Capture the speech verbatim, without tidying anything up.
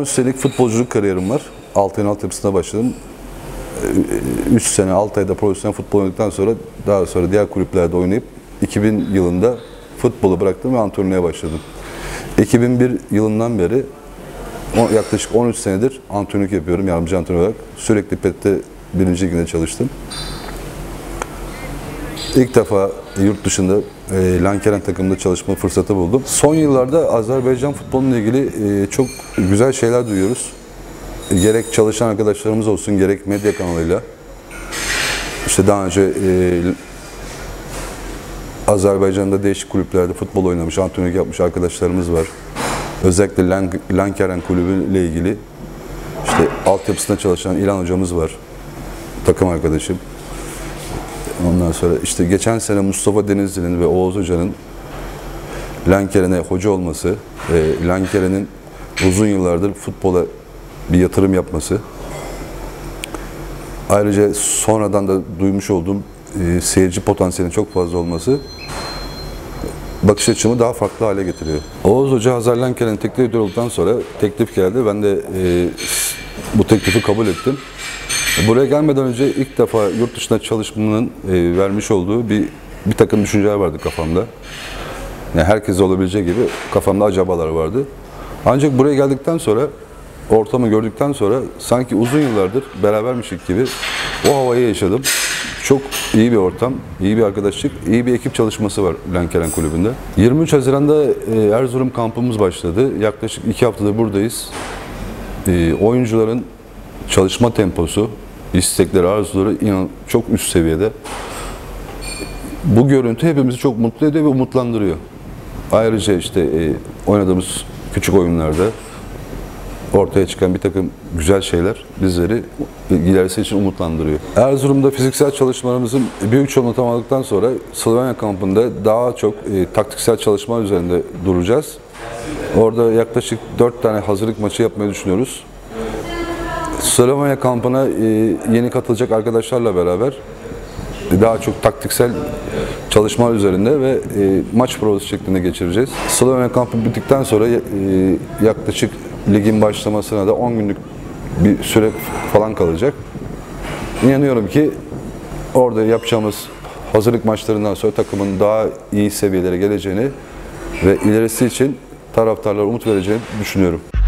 on üç senelik futbolculuk kariyerim var. Altay'ın altyapısına başladım. üç sene, altı ayda profesyonel futbol oynadıktan sonra daha sonra diğer kulüplerde oynayıp iki bin yılında futbolu bıraktım ve antrenörlüğe başladım. iki bin bir yılından beri yaklaşık on üç senedir antrenörlük yapıyorum, yardımcı antrenör olarak. Sürekli P E T'te birinci liginde çalıştım. İlk defa yurt dışında e, Lankeren takımında çalışma fırsatı buldum. Son yıllarda Azerbaycan futboluyla ilgili e, çok güzel şeyler duyuyoruz. Gerek çalışan arkadaşlarımız olsun, gerek medya kanalıyla. İşte daha önce e, Azerbaycan'da değişik kulüplerde futbol oynamış, antrenörlük yapmış arkadaşlarımız var. Özellikle Lankeren Kulübü ile ilgili işte altyapısında çalışan İlhan hocamız var, takım arkadaşım. Ondan sonra işte geçen sene Mustafa Denizli'nin ve Oğuz Hoca'nın Lankeren'e hoca olması, e, Lankeren'in uzun yıllardır futbola bir yatırım yapması, ayrıca sonradan da duymuş olduğum e, seyirci potansiyelinin çok fazla olması bakış açımı daha farklı hale getiriyor. Oğuz Hoca Hazar Lankeren'in teknik direktör olduktan sonra teklif geldi. Ben de e, bu teklifi kabul ettim. Buraya gelmeden önce ilk defa yurt dışında çalışmanın e, vermiş olduğu bir bir takım düşünceler vardı kafamda. Yani herkes olabileceği gibi kafamda acabalar vardı. Ancak buraya geldikten sonra, ortamı gördükten sonra sanki uzun yıllardır berabermişik gibi o havayı yaşadım. Çok iyi bir ortam, iyi bir arkadaşlık, iyi bir ekip çalışması var Lankeren Kulübü'nde. yirmi üç Haziran'da e, Erzurum kampımız başladı. Yaklaşık iki haftadır buradayız. E, oyuncuların çalışma temposu, istekleri, arzuları inan çok üst seviyede. Bu görüntü hepimizi çok mutlu ediyor ve umutlandırıyor. Ayrıca işte e, oynadığımız küçük oyunlarda ortaya çıkan bir takım güzel şeyler bizleri ilerisi için umutlandırıyor. Erzurum'da fiziksel çalışmalarımızın büyük çoğunluğunu tamamladıktan sonra Slovenya kampında daha çok e, taktiksel çalışmalar üzerinde duracağız. Orada yaklaşık dört tane hazırlık maçı yapmayı düşünüyoruz. Slovenya kampına e, yeni katılacak arkadaşlarla beraber daha çok taktiksel çalışmalar üzerinde ve e, maç provası şeklinde geçireceğiz. Slovenya kampı bittikten sonra e, yaklaşık ligin başlamasına da on günlük bir süre falan kalacak. İnanıyorum ki orada yapacağımız hazırlık maçlarından sonra takımın daha iyi seviyelere geleceğini ve ilerisi için taraftarlara umut vereceğini düşünüyorum.